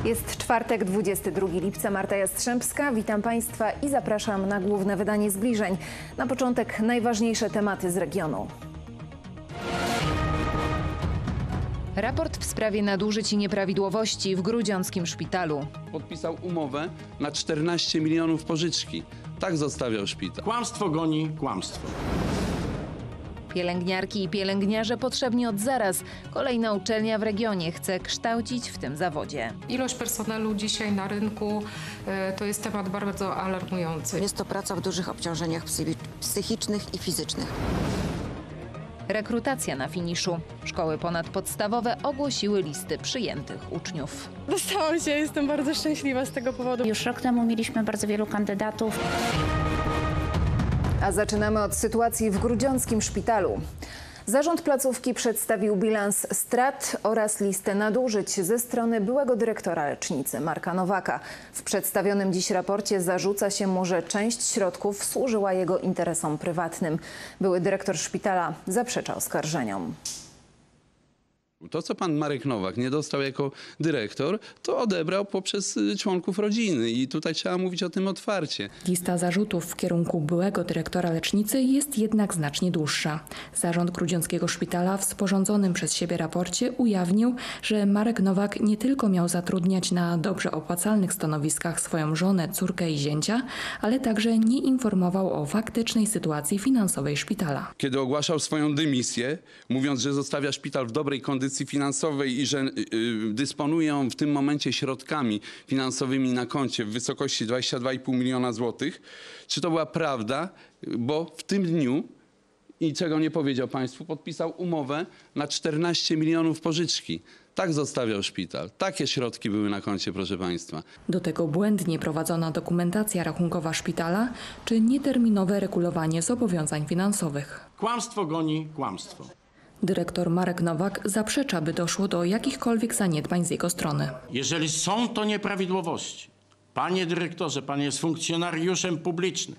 Jest czwartek, 22 lipca. Marta Jastrzębska. Witam Państwa i zapraszam na główne wydanie Zbliżeń. Na początek najważniejsze tematy z regionu. Raport w sprawie nadużyć i nieprawidłowości w grudziąckim szpitalu. Podpisał umowę na 14 milionów pożyczki. Tak zostawiał szpital. Kłamstwo goni kłamstwo. Pielęgniarki i pielęgniarze potrzebni od zaraz. Kolejna uczelnia w regionie chce kształcić w tym zawodzie. Ilość personelu dzisiaj na rynku to jest temat bardzo alarmujący. Jest to praca w dużych obciążeniach psychicznych i fizycznych. Rekrutacja na finiszu. Szkoły ponadpodstawowe ogłosiły listy przyjętych uczniów. Dostałam się, jestem bardzo szczęśliwa z tego powodu. Już rok temu mieliśmy bardzo wielu kandydatów. A zaczynamy od sytuacji w grudziąckim szpitalu. Zarząd placówki przedstawił bilans strat oraz listę nadużyć ze strony byłego dyrektora lecznicy Marka Nowaka. W przedstawionym dziś raporcie zarzuca się mu, że część środków służyła jego interesom prywatnym. Były dyrektor szpitala zaprzecza oskarżeniom. To, co pan Marek Nowak nie dostał jako dyrektor, to odebrał poprzez członków rodziny i tutaj trzeba mówić o tym otwarcie. Lista zarzutów w kierunku byłego dyrektora lecznicy jest jednak znacznie dłuższa. Zarząd Grudziąckiego Szpitala w sporządzonym przez siebie raporcie ujawnił, że Marek Nowak nie tylko miał zatrudniać na dobrze opłacalnych stanowiskach swoją żonę, córkę i zięcia, ale także nie informował o faktycznej sytuacji finansowej szpitala. Kiedy ogłaszał swoją dymisję, mówiąc, że zostawia szpital w dobrej kondycji finansowej i że dysponuje on w tym momencie środkami finansowymi na koncie w wysokości 22,5 miliona złotych. Czy to była prawda? Bo w tym dniu, i czego nie powiedział państwu, podpisał umowę na 14 milionów pożyczki. Tak zostawiał szpital. Takie środki były na koncie, proszę państwa. Do tego błędnie prowadzona dokumentacja rachunkowa szpitala czy nieterminowe regulowanie zobowiązań finansowych. Kłamstwo goni kłamstwo. Dyrektor Marek Nowak zaprzecza, by doszło do jakichkolwiek zaniedbań z jego strony. Jeżeli są to nieprawidłowości, panie dyrektorze, pan jest funkcjonariuszem publicznym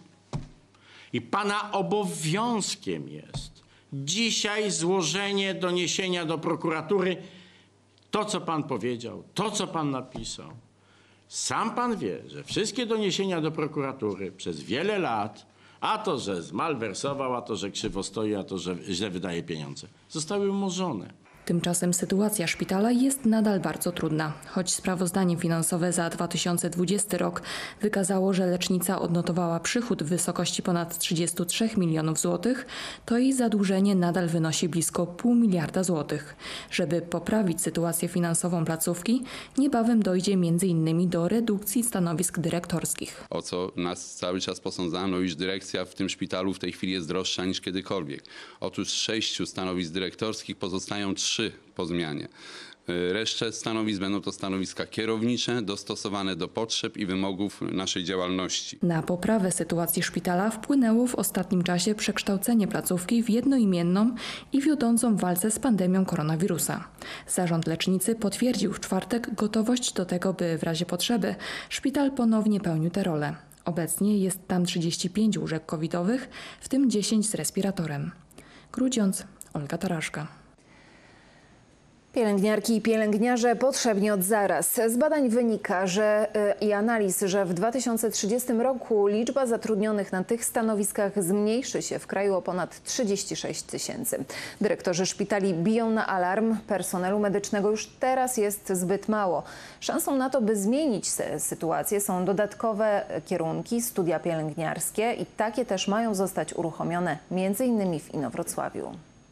i pana obowiązkiem jest dzisiaj złożenie doniesienia do prokuratury. To, co pan powiedział, to, co pan napisał. Sam pan wie, że wszystkie doniesienia do prokuratury przez wiele lat, a to, że zmalwersował, a to, że krzywo stoi, a to, że źle wydaje pieniądze, zostały umorzone. Tymczasem sytuacja szpitala jest nadal bardzo trudna. Choć sprawozdanie finansowe za 2020 rok wykazało, że lecznica odnotowała przychód w wysokości ponad 33 milionów złotych, to jej zadłużenie nadal wynosi blisko 0,5 miliarda złotych. Żeby poprawić sytuację finansową placówki, niebawem dojdzie m.in. do redukcji stanowisk dyrektorskich. O co nas cały czas posądzano, iż dyrekcja w tym szpitalu w tej chwili jest droższa niż kiedykolwiek. Otóż z 6 stanowisk dyrektorskich pozostają 3 po zmianie. Resztę stanowisk będą to stanowiska kierownicze, dostosowane do potrzeb i wymogów naszej działalności. Na poprawę sytuacji szpitala wpłynęło w ostatnim czasie przekształcenie placówki w jednoimienną i wiodącą w walce z pandemią koronawirusa. Zarząd lecznicy potwierdził w czwartek gotowość do tego, by w razie potrzeby szpital ponownie pełnił tę rolę. Obecnie jest tam 35 łóżek covidowych, w tym 10 z respiratorem. Grudziądz, Olga Taraszka. Pielęgniarki i pielęgniarze potrzebni od zaraz. Z badań wynika i analiz, że w 2030 roku liczba zatrudnionych na tych stanowiskach zmniejszy się w kraju o ponad 36 000. Dyrektorzy szpitali biją na alarm. Personelu medycznego już teraz jest zbyt mało. Szansą na to, by zmienić sytuację, są dodatkowe kierunki, studia pielęgniarskie i takie też mają zostać uruchomione m.in. w Inowrocławiu.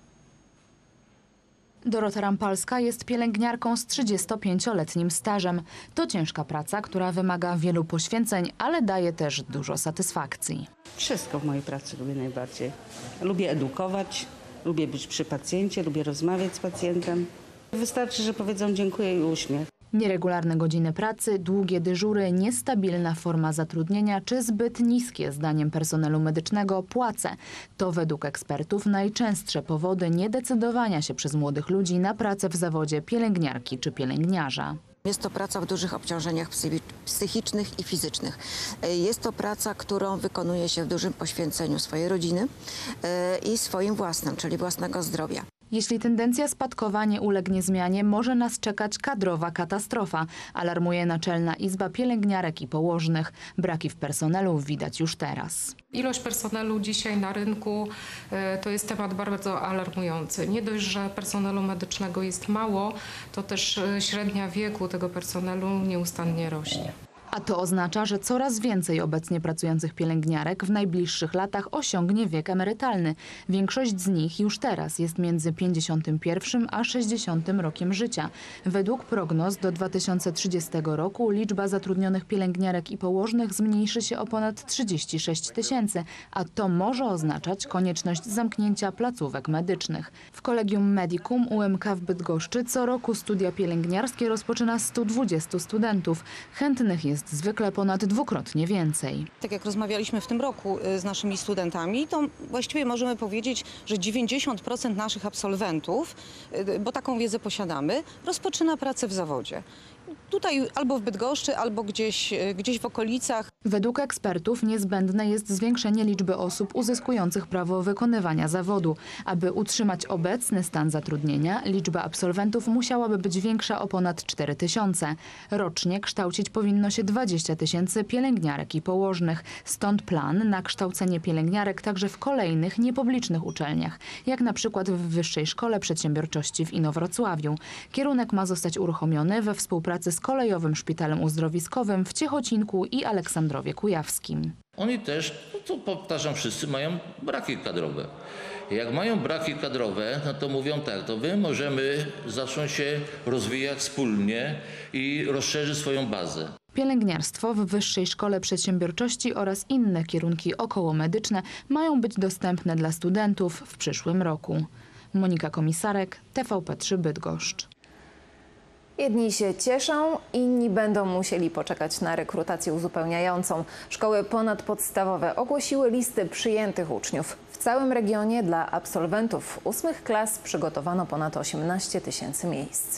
Dorota Rampalska jest pielęgniarką z 35-letnim stażem. To ciężka praca, która wymaga wielu poświęceń, ale daje też dużo satysfakcji. Wszystko w mojej pracy lubię najbardziej. Lubię edukować, lubię być przy pacjencie, lubię rozmawiać z pacjentem. Wystarczy, że powiedzą dziękuję i uśmiech. Nieregularne godziny pracy, długie dyżury, niestabilna forma zatrudnienia czy zbyt niskie, zdaniem personelu medycznego, płace. To według ekspertów najczęstsze powody niedecydowania się przez młodych ludzi na pracę w zawodzie pielęgniarki czy pielęgniarza. Jest to praca w dużych obciążeniach psychicznych i fizycznych. Jest to praca, którą wykonuje się w dużym poświęceniu swojej rodziny i swoim własnym, czyli własnego zdrowia. Jeśli tendencja spadkowa nie ulegnie zmianie, może nas czekać kadrowa katastrofa, alarmuje Naczelna Izba Pielęgniarek i Położnych. Braki w personelu widać już teraz. Ilość personelu dzisiaj na rynku to jest temat bardzo alarmujący. Nie dość, że personelu medycznego jest mało, to też średnia wieku tego personelu nieustannie rośnie. A to oznacza, że coraz więcej obecnie pracujących pielęgniarek w najbliższych latach osiągnie wiek emerytalny. Większość z nich już teraz jest między 51 a 60 rokiem życia. Według prognoz do 2030 roku liczba zatrudnionych pielęgniarek i położnych zmniejszy się o ponad 36 000, a to może oznaczać konieczność zamknięcia placówek medycznych. W Collegium Medicum UMK w Bydgoszczy co roku studia pielęgniarskie rozpoczyna 120 studentów. Chętnych jest zwykle ponad dwukrotnie więcej. Tak jak rozmawialiśmy w tym roku z naszymi studentami, to właściwie możemy powiedzieć, że 90% naszych absolwentów, bo taką wiedzę posiadamy, rozpoczyna pracę w zawodzie. Tutaj albo w Bydgoszczy, albo gdzieś w okolicach. Według ekspertów niezbędne jest zwiększenie liczby osób uzyskujących prawo wykonywania zawodu. Aby utrzymać obecny stan zatrudnienia, liczba absolwentów musiałaby być większa o ponad 4 000. Rocznie kształcić powinno się 20 000 pielęgniarek i położnych. Stąd plan na kształcenie pielęgniarek także w kolejnych niepublicznych uczelniach, jak na przykład w Wyższej Szkole Przedsiębiorczości w Inowrocławiu. Kierunek ma zostać uruchomiony we współpracy z Kolejowym Szpitalem Uzdrowiskowym w Ciechocinku i Aleksandrowie Kujawskim. Oni też, to powtarzam, wszyscy mają braki kadrowe. Jak mają braki kadrowe, no to mówią tak, to my możemy zacząć się rozwijać wspólnie i rozszerzyć swoją bazę. Pielęgniarstwo w Wyższej Szkole Przedsiębiorczości oraz inne kierunki okołomedyczne mają być dostępne dla studentów w przyszłym roku. Monika Komisarek, TVP3 Bydgoszcz. Jedni się cieszą, inni będą musieli poczekać na rekrutację uzupełniającą. Szkoły ponadpodstawowe ogłosiły listy przyjętych uczniów. W całym regionie dla absolwentów 8 klas przygotowano ponad 18 000 miejsc.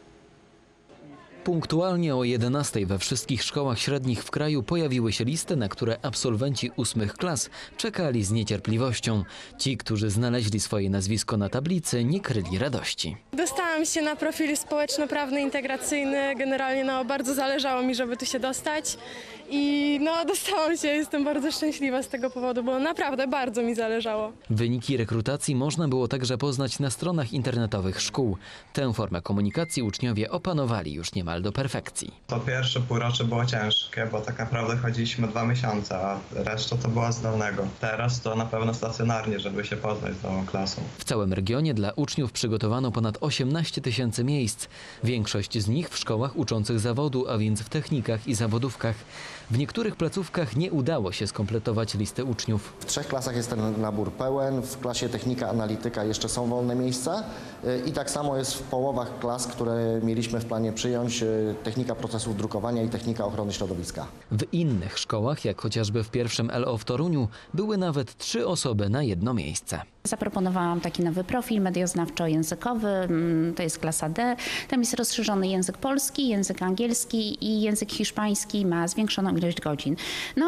Punktualnie o 11 we wszystkich szkołach średnich w kraju pojawiły się listy, na które absolwenci 8 klas czekali z niecierpliwością. Ci, którzy znaleźli swoje nazwisko na tablicy, nie kryli radości. Dostałam się na profil społeczno-prawny integracyjny. Generalnie bardzo zależało mi, żeby tu się dostać. I dostałam się, jestem bardzo szczęśliwa z tego powodu, bo naprawdę bardzo mi zależało. Wyniki rekrutacji można było także poznać na stronach internetowych szkół. Tę formę komunikacji uczniowie opanowali już niemal do perfekcji. To pierwsze półrocze było ciężkie, bo tak naprawdę chodziliśmy 2 miesiące, a reszta to była zdalnego. Teraz to na pewno stacjonarnie, żeby się poznać z nową klasą. W całym regionie dla uczniów przygotowano ponad 18 000 miejsc. Większość z nich w szkołach uczących zawodu, a więc w technikach i zawodówkach. W niektórych placówkach nie udało się skompletować listy uczniów. W 3 klasach jest ten nabór pełen, w klasie technika, analityka jeszcze są wolne miejsca i tak samo jest w połowach klas, które mieliśmy w planie przyjąć, technika procesów drukowania i technika ochrony środowiska. W innych szkołach, jak chociażby w pierwszym LO w Toruniu, były nawet 3 osoby na jedno miejsce. Zaproponowałam taki nowy profil medioznawczo-językowy, to jest klasa D. Tam jest rozszerzony język polski, język angielski i język hiszpański ma zwiększoną ilość godzin.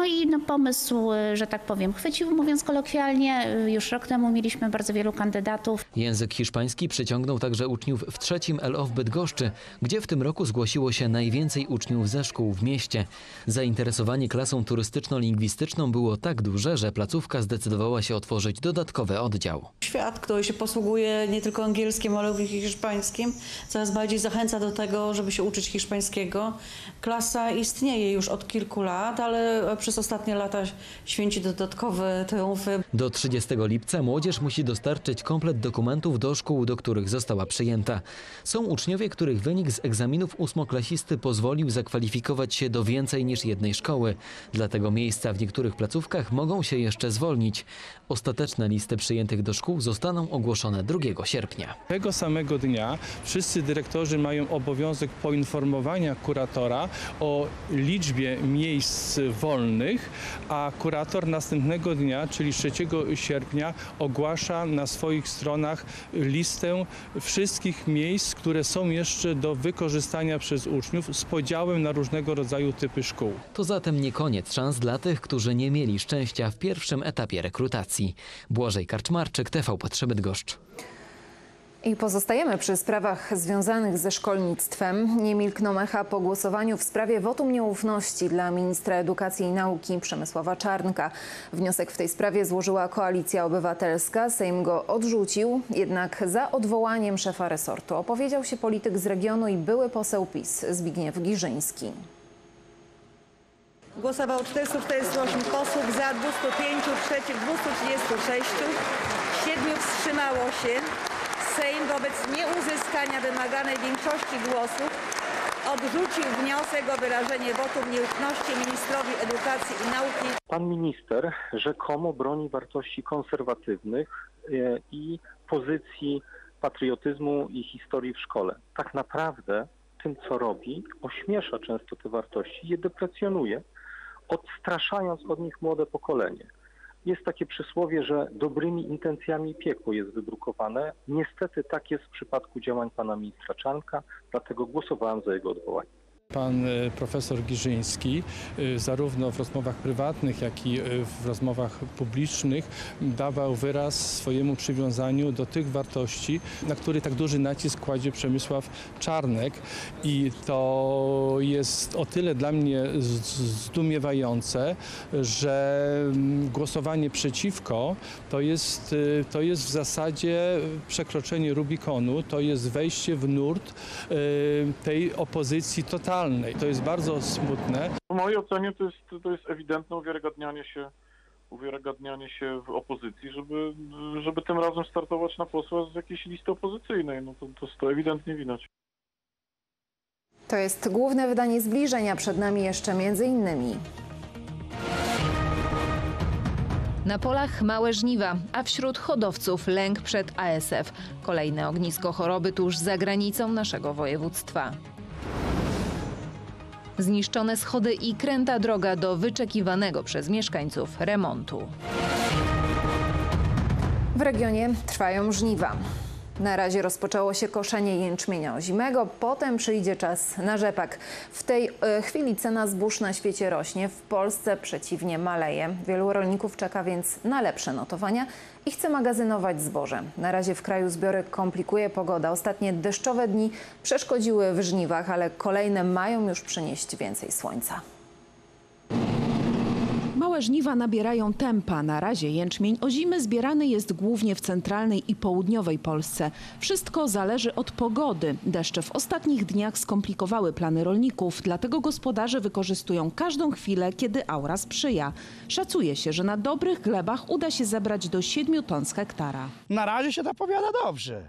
Pomysł, że tak powiem, chwycił, mówiąc kolokwialnie. Już rok temu mieliśmy bardzo wielu kandydatów. Język hiszpański przyciągnął także uczniów w 3. LO w Bydgoszczy, gdzie w tym roku zgłosiło się najwięcej uczniów ze szkół w mieście. Zainteresowanie klasą turystyczno-lingwistyczną było tak duże, że placówka zdecydowała się otworzyć dodatkowy oddział. Świat, który się posługuje nie tylko angielskim, ale również hiszpańskim, coraz bardziej zachęca do tego, żeby się uczyć hiszpańskiego. Klasa istnieje już od kilku lat, ale przez ostatnie lata święci dodatkowe triumfy. Do 30 lipca młodzież musi dostarczyć komplet dokumentów do szkół, do których została przyjęta. Są uczniowie, których wynik z egzaminów 8-klasisty pozwolił zakwalifikować się do więcej niż jednej szkoły. Dlatego miejsca w niektórych placówkach mogą się jeszcze zwolnić. Ostateczne listy przyjętych do szkół zostaną ogłoszone 2 sierpnia. Tego samego dnia wszyscy dyrektorzy mają obowiązek poinformowania kuratora o liczbie miejsc wolnych, a kurator następnego dnia, czyli 3 sierpnia, ogłasza na swoich stronach listę wszystkich miejsc, które są jeszcze do wykorzystania przez uczniów z podziałem na różnego rodzaju typy szkół. To zatem nie koniec szans dla tych, którzy nie mieli szczęścia w pierwszym etapie rekrutacji. Błażej Karczmarczyk, TVP3 Bydgoszcz. I pozostajemy przy sprawach związanych ze szkolnictwem. Nie milkną echa po głosowaniu w sprawie wotum nieufności dla ministra edukacji i nauki Przemysława Czarnka. Wniosek w tej sprawie złożyła Koalicja Obywatelska. Sejm go odrzucił, jednak za odwołaniem szefa resortu opowiedział się polityk z regionu i były poseł PiS Zbigniew Giżyński. Głosowało 448 posłów, za 205, przeciw 236, 7 wstrzymało się. Sejm wobec nieuzyskania wymaganej większości głosów odrzucił wniosek o wyrażenie wotum nieufności ministrowi edukacji i nauki. Pan minister rzekomo broni wartości konserwatywnych i pozycji patriotyzmu i historii w szkole. Tak naprawdę tym, co robi, ośmiesza często te wartości, je deprecjonuje, odstraszając od nich młode pokolenie. Jest takie przysłowie, że dobrymi intencjami piekło jest wybrukowane. Niestety tak jest w przypadku działań pana ministra Czarnka, dlatego głosowałem za jego odwołaniem. Pan profesor Giżyński zarówno w rozmowach prywatnych, jak i w rozmowach publicznych dawał wyraz swojemu przywiązaniu do tych wartości, na które tak duży nacisk kładzie Przemysław Czarnek. I to jest o tyle dla mnie zdumiewające, że głosowanie przeciwko to jest w zasadzie przekroczenie Rubikonu, to jest wejście w nurt tej opozycji totalnej. To jest bardzo smutne. W mojej ocenie to jest ewidentne uwiarygadnianie się w opozycji, żeby tym razem startować na posła z jakiejś listy opozycyjnej. No to ewidentnie widać. To jest główne wydanie Zbliżenia. Przed nami jeszcze między innymi. Na polach małe żniwa, a wśród hodowców lęk przed ASF. Kolejne ognisko choroby tuż za granicą naszego województwa. Zniszczone schody i kręta droga do wyczekiwanego przez mieszkańców remontu. W regionie trwają żniwa. Na razie rozpoczęło się koszenie jęczmienia ozimego, potem przyjdzie czas na rzepak. W tej chwili cena zbóż na świecie rośnie, w Polsce przeciwnie maleje. Wielu rolników czeka więc na lepsze notowania i chce magazynować zboże. Na razie w kraju zbiory komplikuje pogoda. Ostatnie deszczowe dni przeszkodziły w żniwach, ale kolejne mają już przynieść więcej słońca. Małe żniwa nabierają tempa. Na razie jęczmień ozimy zbierany jest głównie w centralnej i południowej Polsce. Wszystko zależy od pogody. Deszcze w ostatnich dniach skomplikowały plany rolników, dlatego gospodarze wykorzystują każdą chwilę, kiedy aura sprzyja. Szacuje się, że na dobrych glebach uda się zebrać do 7 ton z hektara. Na razie się zapowiada dobrze.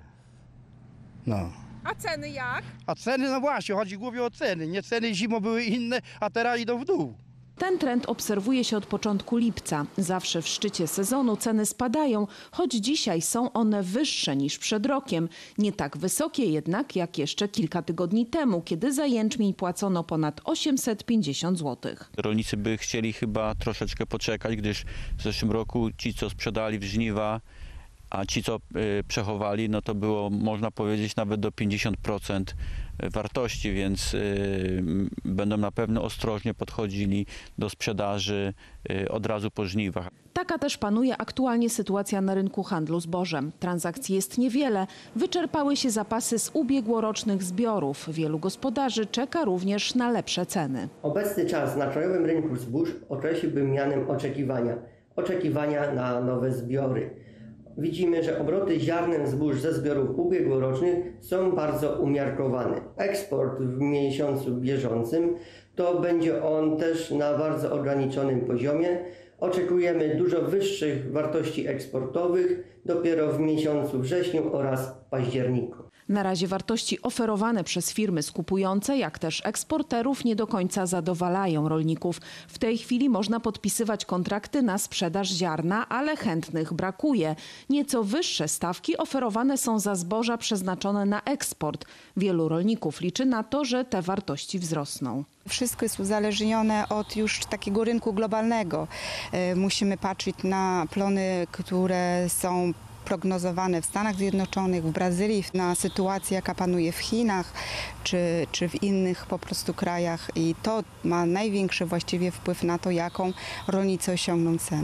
No. A ceny jak? A ceny, no właśnie, chodzi głównie o ceny. Nie, ceny zimą były inne, a teraz idą w dół. Ten trend obserwuje się od początku lipca. Zawsze w szczycie sezonu ceny spadają, choć dzisiaj są one wyższe niż przed rokiem. Nie tak wysokie jednak jak jeszcze kilka tygodni temu, kiedy za jęczmień płacono ponad 850 zł. Rolnicy by chcieli chyba troszeczkę poczekać, gdyż w zeszłym roku ci, co sprzedali w żniwa, a ci, co przechowali, no to było, można powiedzieć, nawet do 50% wartości, więc będą na pewno ostrożnie podchodzili do sprzedaży od razu po żniwach. Taka też panuje aktualnie sytuacja na rynku handlu zbożem. Transakcji jest niewiele. Wyczerpały się zapasy z ubiegłorocznych zbiorów. Wielu gospodarzy czeka również na lepsze ceny. Obecny czas na krajowym rynku zbóż określiłbym mianem oczekiwania na nowe zbiory. Widzimy, że obroty ziarnem zbóż ze zbiorów ubiegłorocznych są bardzo umiarkowane. Eksport w miesiącu bieżącym to będzie on też na bardzo ograniczonym poziomie. Oczekujemy dużo wyższych wartości eksportowych dopiero w miesiącu wrześniu oraz październiku. Na razie wartości oferowane przez firmy skupujące, jak też eksporterów, nie do końca zadowalają rolników. W tej chwili można podpisywać kontrakty na sprzedaż ziarna, ale chętnych brakuje. Nieco wyższe stawki oferowane są za zboża przeznaczone na eksport. Wielu rolników liczy na to, że te wartości wzrosną. Wszystko jest uzależnione od już takiego rynku globalnego. Musimy patrzeć na plony, które są prognozowane w Stanach Zjednoczonych, w Brazylii, na sytuację, jaka panuje w Chinach czy w innych po prostu krajach i to ma największy właściwie wpływ na to, jaką rolnicy osiągną cenę.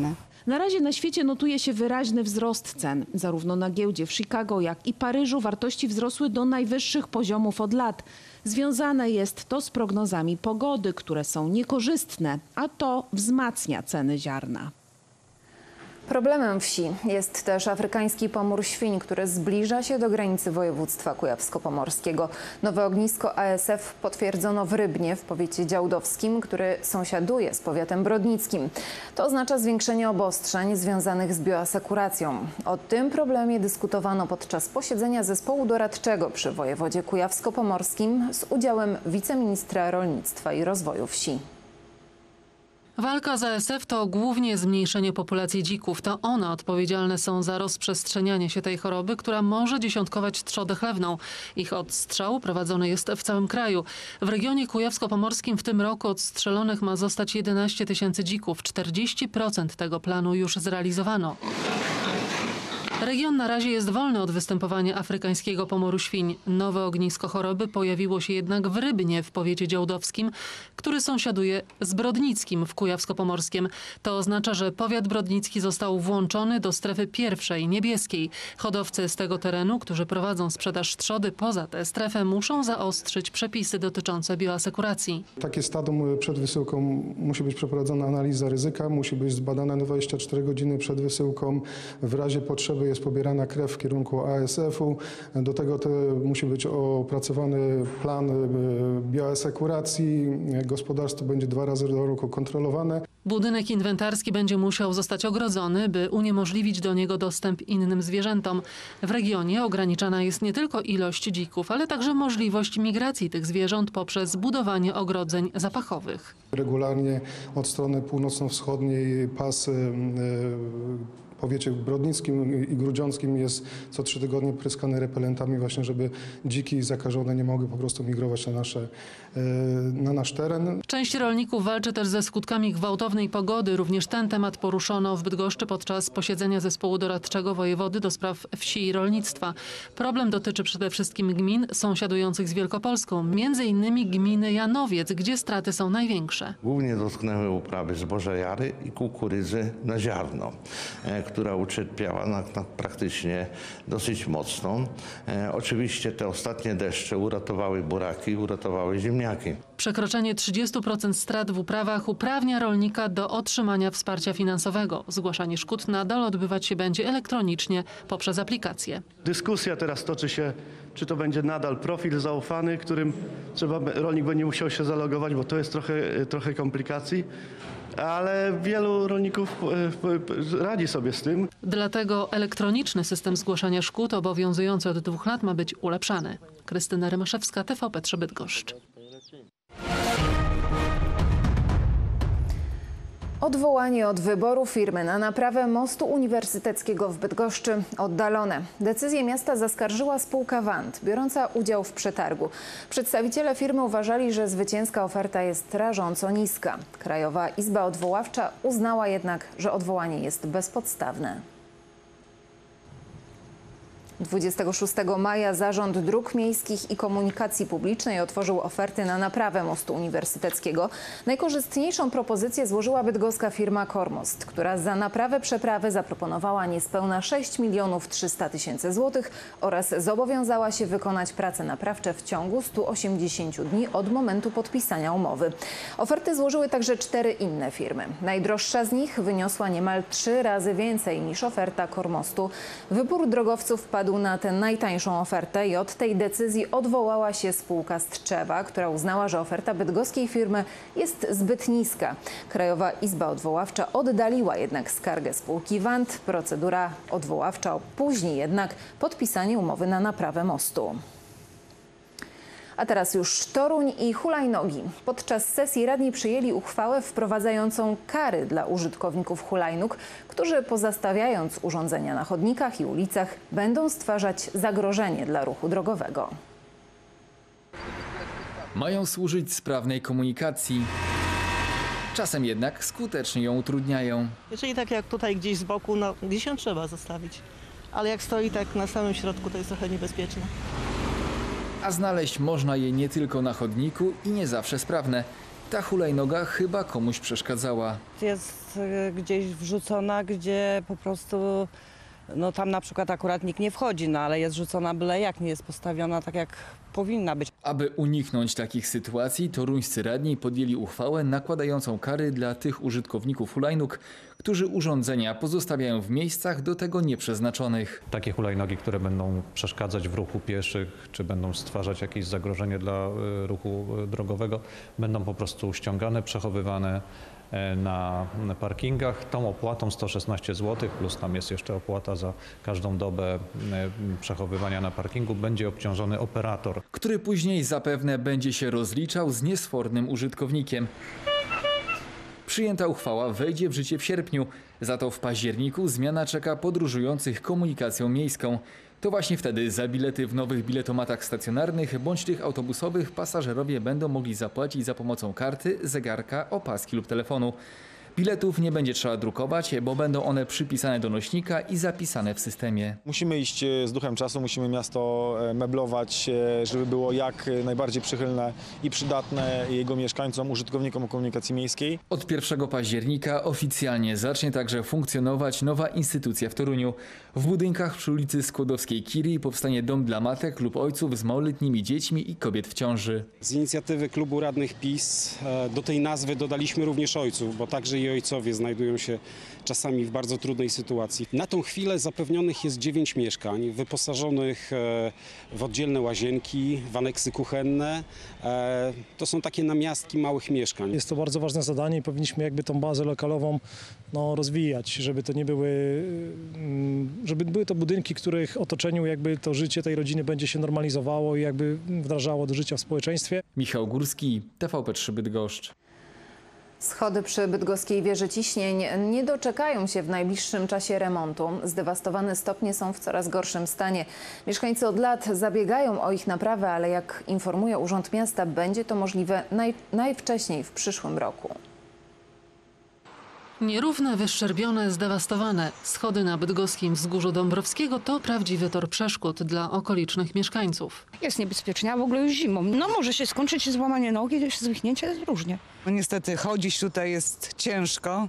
Na razie na świecie notuje się wyraźny wzrost cen. Zarówno na giełdzie w Chicago, jak i Paryżu wartości wzrosły do najwyższych poziomów od lat. Związane jest to z prognozami pogody, które są niekorzystne, a to wzmacnia ceny ziarna. Problemem wsi jest też afrykański pomór świń, który zbliża się do granicy województwa kujawsko-pomorskiego. Nowe ognisko ASF potwierdzono w Rybnie w powiecie działdowskim, który sąsiaduje z powiatem brodnickim. To oznacza zwiększenie obostrzeń związanych z bioasekuracją. O tym problemie dyskutowano podczas posiedzenia zespołu doradczego przy wojewodzie kujawsko-pomorskim z udziałem wiceministra rolnictwa i rozwoju wsi. Walka z ASF to głównie zmniejszenie populacji dzików. To one odpowiedzialne są za rozprzestrzenianie się tej choroby, która może dziesiątkować trzodę chlewną. Ich odstrzał prowadzony jest w całym kraju. W regionie kujawsko-pomorskim w tym roku odstrzelonych ma zostać 11 tysięcy dzików. 40% tego planu już zrealizowano. Region na razie jest wolny od występowania afrykańskiego pomoru świń. Nowe ognisko choroby pojawiło się jednak w Rybnie w powiecie działdowskim, który sąsiaduje z Brodnickim w Kujawsko-Pomorskiem. To oznacza, że powiat brodnicki został włączony do strefy pierwszej, niebieskiej. Hodowcy z tego terenu, którzy prowadzą sprzedaż trzody poza tę strefę, muszą zaostrzyć przepisy dotyczące bioasekuracji. Takie stado przed wysyłką musi być przeprowadzona analiza ryzyka, musi być zbadana 24 godziny przed wysyłką. W razie potrzeby jest pobierana krew w kierunku ASF-u. Do tego musi być opracowany plan bioasekuracji. Gospodarstwo będzie 2 razy do roku kontrolowane. Budynek inwentarski będzie musiał zostać ogrodzony, by uniemożliwić do niego dostęp innym zwierzętom. W regionie ograniczana jest nie tylko ilość dzików, ale także możliwość migracji tych zwierząt poprzez budowanie ogrodzeń zapachowych. Regularnie od strony północno-wschodniej pas w powiecie brodnickim i grudziąckim jest co 3 tygodnie pryskany repelentami właśnie, żeby dziki zakażone nie mogły po prostu migrować na nasz teren. Część rolników walczy też ze skutkami gwałtownej pogody. Również ten temat poruszono w Bydgoszczy podczas posiedzenia zespołu doradczego wojewody do spraw wsi i rolnictwa. Problem dotyczy przede wszystkim gmin sąsiadujących z Wielkopolską, między innymi gminy Janowiec, gdzie straty są największe. Głównie dotknęły uprawy zboża jary i kukurydzy na ziarno, która ucierpiała praktycznie dosyć mocno. Oczywiście te ostatnie deszcze uratowały buraki, uratowały ziemniaki. Przekroczenie 30% strat w uprawach uprawnia rolnika do otrzymania wsparcia finansowego. Zgłaszanie szkód nadal odbywać się będzie elektronicznie poprzez aplikację. Dyskusja teraz toczy się, czy to będzie nadal profil zaufany, którym rolnik będzie musiał się zalogować, bo to jest trochę komplikacji. Ale wielu rolników radzi sobie z tym. Dlatego elektroniczny system zgłaszania szkód obowiązujący od 2 lat ma być ulepszany. Krystyna Rymaszewska, TVP3 Bydgoszcz. Odwołanie od wyboru firmy na naprawę mostu uniwersyteckiego w Bydgoszczy oddalone. Decyzję miasta zaskarżyła spółka WANT, biorąca udział w przetargu. Przedstawiciele firmy uważali, że zwycięska oferta jest rażąco niska. Krajowa Izba Odwoławcza uznała jednak, że odwołanie jest bezpodstawne. 26 maja Zarząd Dróg Miejskich i Komunikacji Publicznej otworzył oferty na naprawę mostu uniwersyteckiego. Najkorzystniejszą propozycję złożyła bydgoska firma Kormost, która za naprawę przeprawy zaproponowała niespełna 6 300 000 złotych oraz zobowiązała się wykonać prace naprawcze w ciągu 180 dni od momentu podpisania umowy. Oferty złożyły także 4 inne firmy. Najdroższa z nich wyniosła niemal 3 razy więcej niż oferta Kormostu. Wybór drogowców padł na tę najtańszą ofertę i od tej decyzji odwołała się spółka z Tczewa, która uznała, że oferta bydgoskiej firmy jest zbyt niska. Krajowa Izba Odwoławcza oddaliła jednak skargę spółki WANT. Procedura odwoławcza opóźni jednak podpisanie umowy na naprawę mostu. A teraz już Toruń i hulajnogi. Podczas sesji radni przyjęli uchwałę wprowadzającą kary dla użytkowników hulajnóg, którzy pozastawiając urządzenia na chodnikach i ulicach będą stwarzać zagrożenie dla ruchu drogowego. Mają służyć sprawnej komunikacji. Czasem jednak skutecznie ją utrudniają. Jeżeli tak jak tutaj gdzieś z boku, no gdzieś ją trzeba zostawić. Ale jak stoi tak na samym środku, to jest trochę niebezpieczne. A znaleźć można je nie tylko na chodniku i nie zawsze sprawne. Ta hulajnoga chyba komuś przeszkadzała. Jest gdzieś wrzucona, gdzie po prostu, no tam na przykład akurat nikt nie wchodzi, no ale jest rzucona byle jak, nie jest postawiona tak jak powinna być. Aby uniknąć takich sytuacji, toruńscy radni podjęli uchwałę nakładającą kary dla tych użytkowników hulajnóg, którzy urządzenia pozostawiają w miejscach do tego nieprzeznaczonych. Takie hulajnogi, które będą przeszkadzać w ruchu pieszych, czy będą stwarzać jakieś zagrożenie dla ruchu drogowego, będą po prostu ściągane, przechowywane na parkingach. Tą opłatą 116 zł, plus tam jest jeszcze opłata za każdą dobę przechowywania na parkingu, będzie obciążony operator, który później zapewne będzie się rozliczał z niesfornym użytkownikiem. Przyjęta uchwała wejdzie w życie w sierpniu, za to w październiku zmiana czeka podróżujących komunikacją miejską. To właśnie wtedy za bilety w nowych biletomatach stacjonarnych bądź tych autobusowych pasażerowie będą mogli zapłacić za pomocą karty, zegarka, opaski lub telefonu. Biletów nie będzie trzeba drukować, bo będą one przypisane do nośnika i zapisane w systemie. Musimy iść z duchem czasu, musimy miasto meblować, żeby było jak najbardziej przychylne i przydatne jego mieszkańcom, użytkownikom komunikacji miejskiej. Od 1 października oficjalnie zacznie także funkcjonować nowa instytucja w Toruniu. W budynkach przy ulicy Skłodowskiej-Curie powstanie dom dla matek lub ojców z małoletnimi dziećmi i kobiet w ciąży. Z inicjatywy Klubu Radnych PiS do tej nazwy dodaliśmy również ojców, bo także i ojcowie znajdują się czasami w bardzo trudnej sytuacji. Na tą chwilę zapewnionych jest 9 mieszkań wyposażonych w oddzielne łazienki, w aneksy kuchenne. To są takie namiastki małych mieszkań. Jest to bardzo ważne zadanie i powinniśmy jakby tą bazę lokalową rozwijać, żeby to nie żeby były to budynki, których otoczeniu jakby to życie tej rodziny będzie się normalizowało i jakby wdrażało do życia w społeczeństwie. Michał Górski, TVP3 Bydgoszcz. Schody przy bydgoskiej wieży ciśnień nie doczekają się w najbliższym czasie remontu. Zdewastowane stopnie są w coraz gorszym stanie. Mieszkańcy od lat zabiegają o ich naprawę, ale jak informuje Urząd Miasta, będzie to możliwe najwcześniej w przyszłym roku. Nierówne, wyszczerbione, zdewastowane. Schody na bydgoskim wzgórzu Dąbrowskiego to prawdziwy tor przeszkód dla okolicznych mieszkańców. Jest niebezpiecznie, a w ogóle już zimą. No może się skończyć złamanie nogi, zwichnięcie, jest różnie. No niestety chodzić tutaj jest ciężko,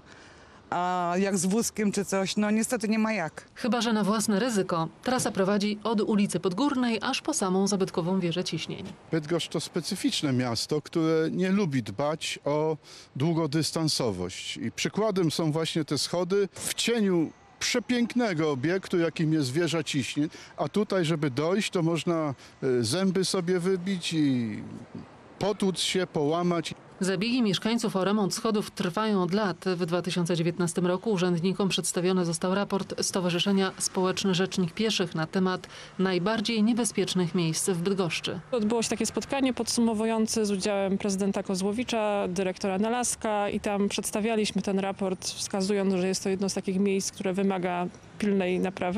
a jak z wózkiem czy coś, no niestety nie ma jak. Chyba że na własne ryzyko. Trasa prowadzi od ulicy Podgórnej aż po samą zabytkową wieżę ciśnień. Bydgoszcz to specyficzne miasto, które nie lubi dbać o długodystansowość. I przykładem są właśnie te schody w cieniu przepięknego obiektu, jakim jest wieża ciśnień. A tutaj, żeby dojść, to można zęby sobie wybić i potłuc się, połamać. Zabiegi mieszkańców o remont schodów trwają od lat. W 2019 roku urzędnikom przedstawiony został raport Stowarzyszenia Społeczny Rzecznik Pieszych na temat najbardziej niebezpiecznych miejsc w Bydgoszczy. Odbyło się takie spotkanie podsumowujące z udziałem prezydenta Kozłowicza, dyrektora Nalaska i tam przedstawialiśmy ten raport, wskazując, że jest to jedno z takich miejsc, które wymaga pilnej naprawy.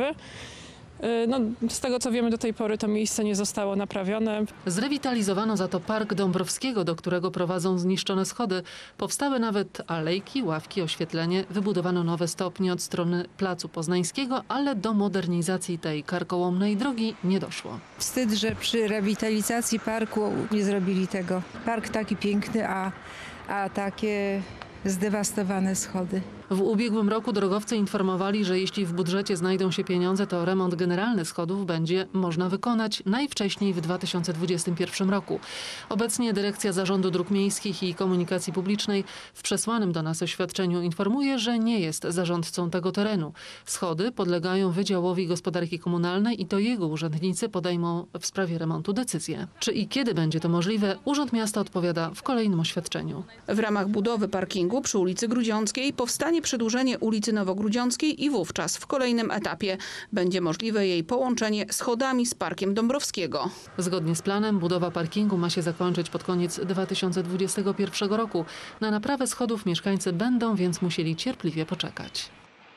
No, z tego co wiemy do tej pory to miejsce nie zostało naprawione. Zrewitalizowano za to Park Dąbrowskiego, do którego prowadzą zniszczone schody. Powstały nawet alejki, ławki, oświetlenie. Wybudowano nowe stopnie od strony Placu Poznańskiego, ale do modernizacji tej karkołomnej drogi nie doszło. Wstyd, że przy rewitalizacji parku nie zrobili tego. Park taki piękny, a takie zdewastowane schody. W ubiegłym roku drogowcy informowali, że jeśli w budżecie znajdą się pieniądze, to remont generalny schodów będzie można wykonać najwcześniej w 2021 roku. Obecnie Dyrekcja Zarządu Dróg Miejskich i Komunikacji Publicznej w przesłanym do nas oświadczeniu informuje, że nie jest zarządcą tego terenu. Schody podlegają Wydziałowi Gospodarki Komunalnej i to jego urzędnicy podejmą w sprawie remontu decyzję. Czy i kiedy będzie to możliwe, Urząd Miasta odpowiada w kolejnym oświadczeniu. W ramach budowy parkingu przy ulicy Grudziąckiej powstanie przedłużenie ulicy Nowogródziąckiej i wówczas w kolejnym etapie będzie możliwe jej połączenie schodami z Parkiem Dąbrowskiego. Zgodnie z planem budowa parkingu ma się zakończyć pod koniec 2021 roku. Na naprawę schodów mieszkańcy będą więc musieli cierpliwie poczekać.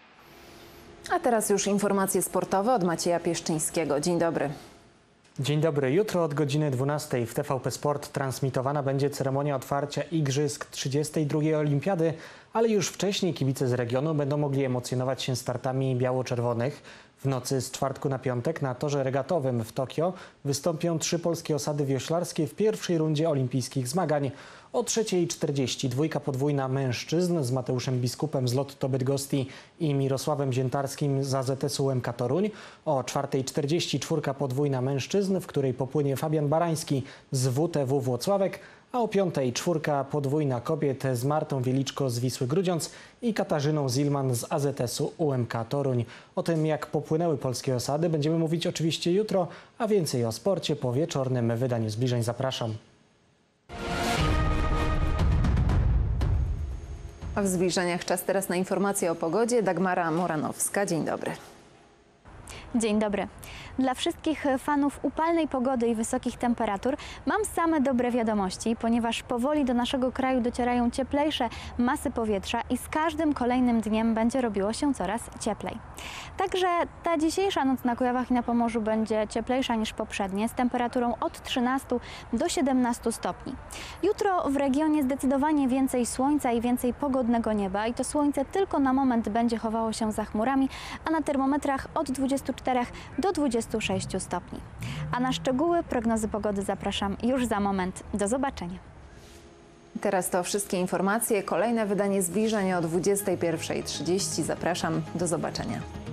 A teraz już informacje sportowe od Macieja Pieszczyńskiego. Dzień dobry. Dzień dobry. Jutro od godziny 12 w TVP Sport transmitowana będzie ceremonia otwarcia Igrzysk 32. Olimpiady, ale już wcześniej kibice z regionu będą mogli emocjonować się startami biało-czerwonych. W nocy z czwartku na piątek na torze regatowym w Tokio wystąpią 3 polskie osady wioślarskie w pierwszej rundzie olimpijskich zmagań. O 3:40 dwójka podwójna mężczyzn z Mateuszem Biskupem z Lotto Bydgoszczy i Mirosławem Ziętarskim z AZS UMK Toruń. O 4:40 czwórka podwójna mężczyzn, w której popłynie Fabian Barański z WTW Włocławek, a o 5:00 czwórka podwójna kobiet z Martą Wieliczko z Wisły Grudziądz i Katarzyną Zilman z AZS-u UMK Toruń. O tym, jak popłynęły polskie osady, będziemy mówić oczywiście jutro, a więcej o sporcie po wieczornym wydaniu Zbliżeń. Zapraszam. A w Zbliżeniach czas teraz na informacje o pogodzie. Dagmara Moranowska, dzień dobry. Dzień dobry. Dla wszystkich fanów upalnej pogody i wysokich temperatur mam same dobre wiadomości, ponieważ powoli do naszego kraju docierają cieplejsze masy powietrza i z każdym kolejnym dniem będzie robiło się coraz cieplej. Także ta dzisiejsza noc na Kujawach i na Pomorzu będzie cieplejsza niż poprzednie, z temperaturą od 13 do 17 stopni. Jutro w regionie zdecydowanie więcej słońca i więcej pogodnego nieba i to słońce tylko na moment będzie chowało się za chmurami, a na termometrach od 24 do 26 stopni. A na szczegóły prognozy pogody zapraszam już za moment. Do zobaczenia. Teraz to wszystkie informacje. Kolejne wydanie Zbliżeń o 21:30. Zapraszam. Do zobaczenia.